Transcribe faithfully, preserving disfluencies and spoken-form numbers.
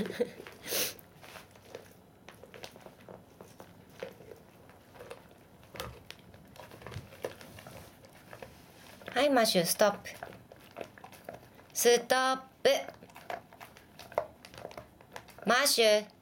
はい、マシュストップ。ストップ。マシュ